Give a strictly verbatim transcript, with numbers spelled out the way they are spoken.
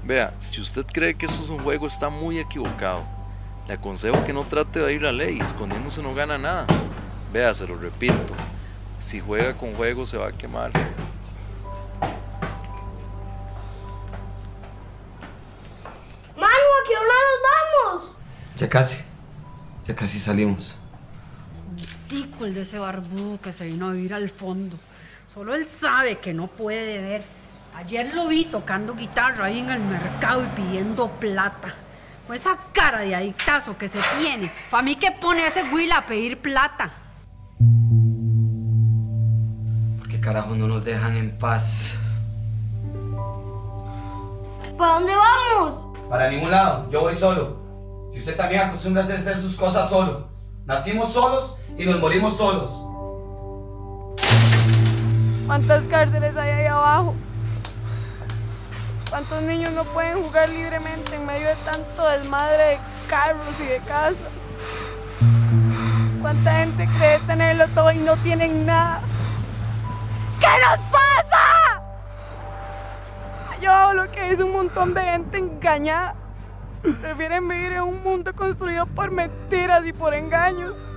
Vea, si usted cree que eso es un juego, está muy equivocado. Le aconsejo que no trate de oír la ley, escondiéndose no gana nada. Vea, se lo repito, si juega con juego se va a quemar. Manu, ¿a qué hora nos vamos? Ya casi, ya casi salimos. Tico el de ese barbudo que se vino a vivir al fondo. Solo él sabe que no puede ver. Ayer lo vi tocando guitarra ahí en el mercado y pidiendo plata. Con esa cara de adictazo que se tiene. Para mí que pone a ese Will a pedir plata. ¿Por qué carajo no nos dejan en paz? ¿Para dónde vamos? Para ningún lado, yo voy solo. Y usted también acostumbra a hacer sus cosas solo. Nacimos solos y nos morimos solos. ¿Cuántas cárceles hay ahí abajo? ¿Cuántos niños no pueden jugar libremente en medio de tanto desmadre de carros y de casas? ¿Cuánta gente cree tenerlo todo y no tienen nada? ¿Qué nos pasa? Yo hago lo que es un montón de gente engañada. Prefieren vivir en un mundo construido por mentiras y por engaños.